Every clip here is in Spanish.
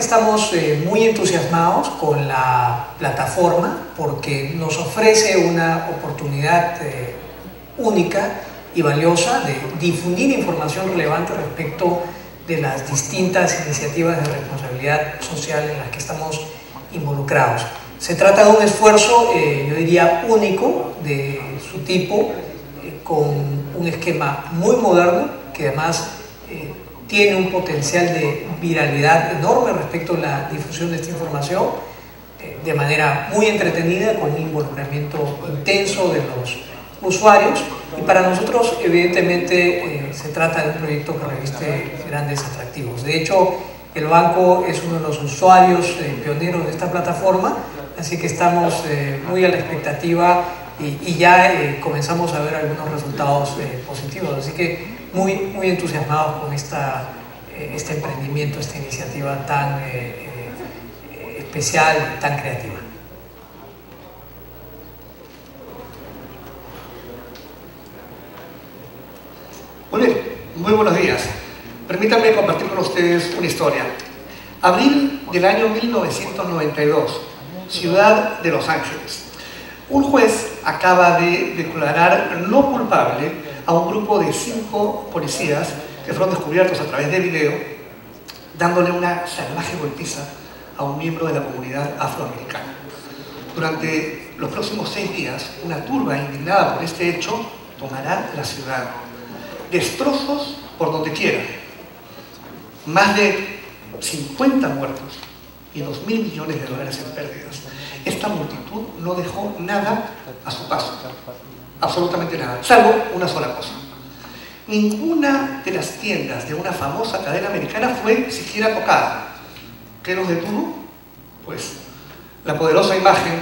estamos muy entusiasmados con la plataforma porque nos ofrece una oportunidad única y valiosa de difundir información relevante respecto de las distintas iniciativas de responsabilidad social en las que estamos involucrados. Se trata de un esfuerzo, yo diría, único de su tipo, con un esquema muy moderno que además tiene un potencial de viralidad enorme respecto a la difusión de esta información, de manera muy entretenida, con un involucramiento intenso de los usuarios, y para nosotros evidentemente se trata de un proyecto que reviste grandes atractivos. De hecho, el banco es uno de los usuarios pioneros de esta plataforma, así que estamos muy a la expectativa y ya comenzamos a ver algunos resultados positivos, así que muy entusiasmados con este emprendimiento, esta iniciativa tan especial, tan creativa. Muy buenos días. Permítanme compartir con ustedes una historia. Abril del año 1992, ciudad de Los Ángeles. Un juez acaba de declarar no culpable a un grupo de 5 policías que fueron descubiertos a través de video, dándole una salvaje golpiza a un miembro de la comunidad afroamericana. Durante los próximos 6 días, una turba indignada por este hecho tomará la ciudad. Destrozos por donde quiera, más de 50 muertos y 2.000 millones de dólares en pérdidas. Esta multitud no dejó nada a su paso, absolutamente nada, salvo una sola cosa. Ninguna de las tiendas de una famosa cadena americana fue siquiera tocada. ¿Qué nos detuvo? Pues la poderosa imagen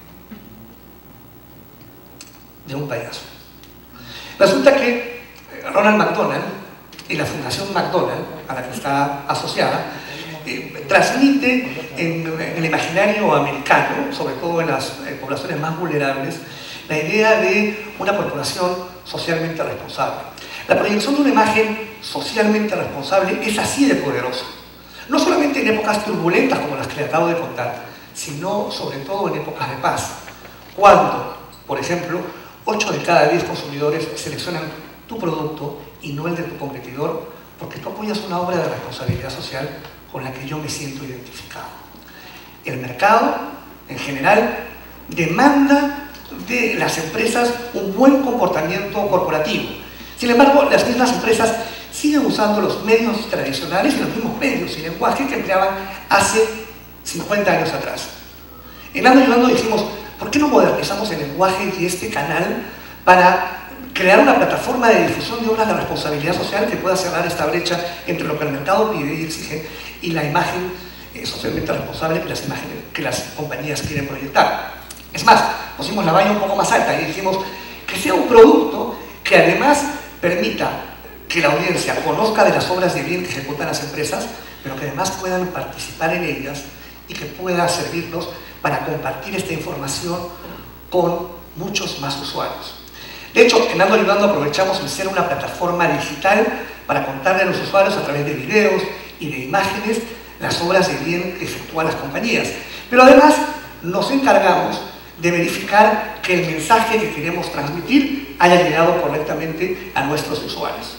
de un payaso. Resulta que Ronald McDonald y la Fundación McDonald, a la que está asociada, transmite en el imaginario americano, sobre todo en las poblaciones más vulnerables, la idea de una corporación socialmente responsable. La proyección de una imagen socialmente responsable es así de poderosa, no solamente en épocas turbulentas como las que le acabo de contar, sino sobre todo en épocas de paz, cuando, por ejemplo, 8 de cada 10 consumidores seleccionan tu producto y no el de tu competidor, porque tú apoyas una obra de responsabilidad social con la que yo me siento identificado. El mercado, en general, demanda de las empresas un buen comportamiento corporativo. Sin embargo, las mismas empresas siguen usando los medios tradicionales y los mismos medios y lenguaje que empleaban hace 50 años atrás. En Ando Ayudando dijimos, ¿por qué no modernizamos el lenguaje y este canal para crear una plataforma de difusión de obras de responsabilidad social que pueda cerrar esta brecha entre lo que el mercado pide y exige y la imagen socialmente responsable que las compañías quieren proyectar? Es más, pusimos la valla un poco más alta y dijimos que sea un producto que además permita que la audiencia conozca de las obras de bien que ejecutan las empresas, pero que además puedan participar en ellas y que pueda servirnos para compartir esta información con muchos más usuarios. De hecho, en Ando Ayudando aprovechamos el ser una plataforma digital para contarle a los usuarios a través de videos y de imágenes las obras de bien que efectúan las compañías. Pero además nos encargamos de verificar que el mensaje que queremos transmitir haya llegado correctamente a nuestros usuarios.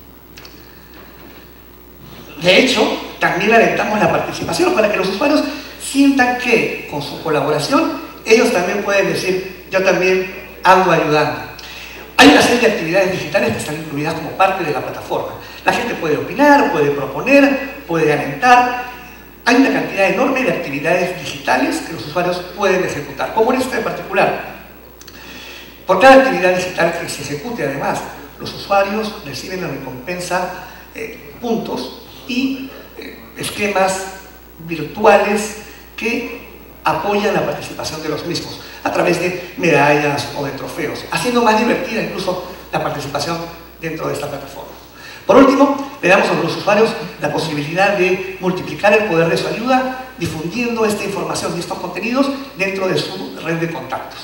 De hecho, también alentamos la participación para que los usuarios sientan que con su colaboración ellos también pueden decir, yo también ando ayudando. Hay una serie de actividades digitales que están incluidas como parte de la plataforma. La gente puede opinar, puede proponer, puede alentar. Hay una cantidad enorme de actividades digitales que los usuarios pueden ejecutar, como en esta en particular. Por cada actividad digital que se ejecute, además, los usuarios reciben en recompensa puntos y esquemas virtuales que apoyan la participación de los mismos a través de medallas o de trofeos, haciendo más divertida incluso la participación dentro de esta plataforma. Por último, le damos a los usuarios la posibilidad de multiplicar el poder de su ayuda difundiendo esta información y estos contenidos dentro de su red de contactos,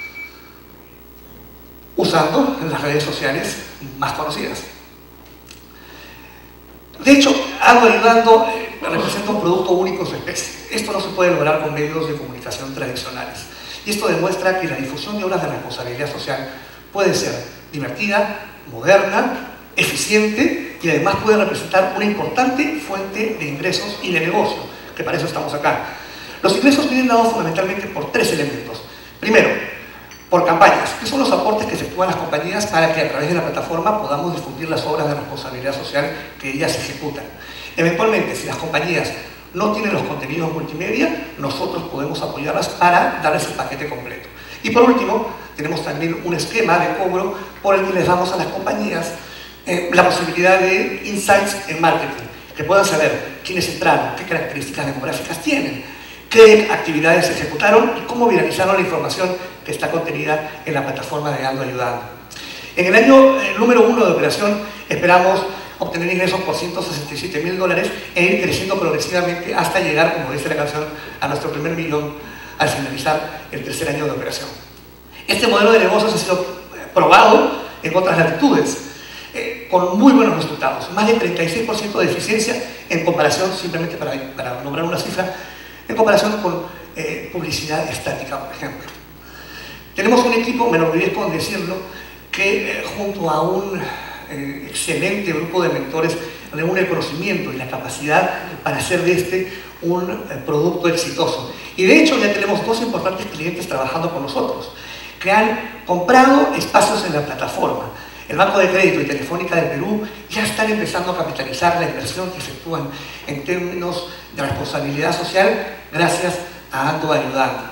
usando las redes sociales más conocidas. De hecho, Ando Ayudando representa un producto único en su especie. Esto no se puede lograr con medios de comunicación tradicionales. Y esto demuestra que la difusión de obras de responsabilidad social puede ser divertida, moderna, eficiente y además puede representar una importante fuente de ingresos y de negocio, que para eso estamos acá. Los ingresos vienen dados fundamentalmente por tres elementos. Primero, por campañas, que son los aportes que efectúan las compañías para que a través de la plataforma podamos difundir las obras de responsabilidad social que ellas ejecutan. Eventualmente, si las compañías no tienen los contenidos multimedia, nosotros podemos apoyarlas para darles el paquete completo. Y por último, tenemos también un esquema de cobro por el que les damos a las compañías la posibilidad de insights en marketing, que puedan saber quiénes entraron, qué características demográficas tienen, qué actividades se ejecutaron y cómo viralizaron la información que está contenida en la plataforma de Ando Ayudando. En el año número 1 de operación esperamos obtener ingresos por $167.000 e ir creciendo progresivamente hasta llegar, como dice la canción, a nuestro primer millón al finalizar el tercer año de operación. Este modelo de negocios ha sido probado en otras latitudes, con muy buenos resultados, más de 36% de eficiencia en comparación, simplemente para nombrar una cifra, en comparación con publicidad estática, por ejemplo. Tenemos un equipo, me enorgullezco en decirlo, que junto a un excelente grupo de mentores reúne el conocimiento y la capacidad para hacer de este un producto exitoso. Y de hecho ya tenemos dos importantes clientes trabajando con nosotros, que han comprado espacios en la plataforma. El Banco de Crédito y Telefónica del Perú ya están empezando a capitalizar la inversión que efectúan en términos de responsabilidad social gracias a Ando Ayudando.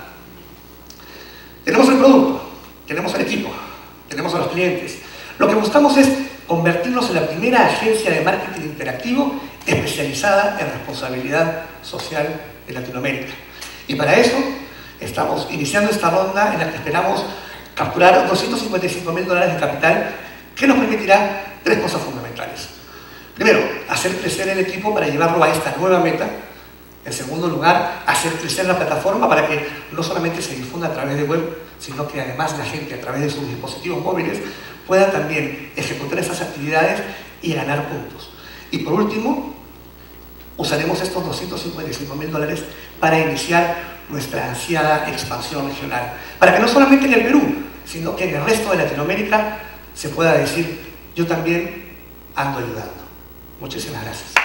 Tenemos el producto, tenemos el equipo, tenemos a los clientes. Lo que buscamos es convertirnos en la primera agencia de marketing interactivo especializada en responsabilidad social de Latinoamérica. Y para eso estamos iniciando esta ronda en la que esperamos capturar $255.000 de capital, que nos permitirá tres cosas fundamentales. Primero, hacer crecer el equipo para llevarlo a esta nueva meta. En segundo lugar, hacer crecer la plataforma para que no solamente se difunda a través de web, sino que además la gente a través de sus dispositivos móviles pueda también ejecutar esas actividades y ganar puntos. Y por último, usaremos estos $255.000 para iniciar nuestra ansiada expansión regional, para que no solamente en el Perú, sino que en el resto de Latinoamérica se pueda decir: yo también ando ayudando. Muchísimas gracias.